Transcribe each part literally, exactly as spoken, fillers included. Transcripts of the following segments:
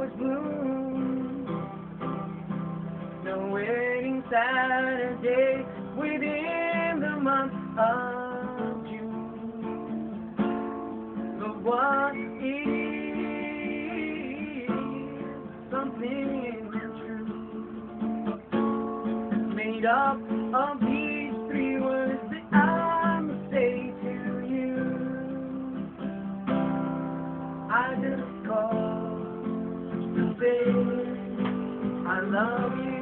flowers bloom. No wedding Saturday within the month of June. But what is something true, made up of these three words that I must say to you. I just called to say I love you.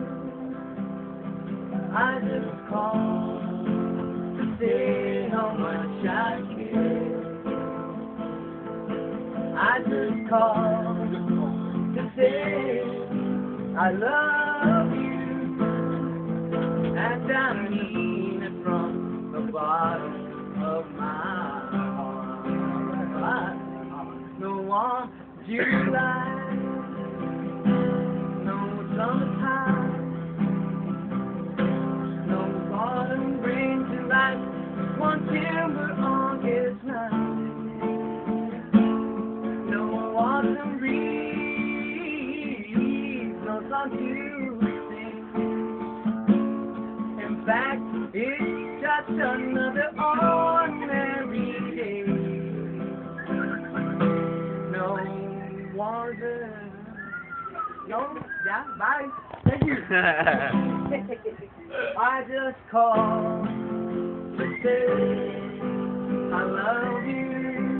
I just called to say how much I care. I just called to say I love you. And I mean it from the bottom of my heart. No one July, no summertime, no autumn rain to light one timber August night, no autumn breeze, no song to sing. In fact, it's just another ordinary day. No wonder. No, yeah, bye. Thank you. I just called to say I love you.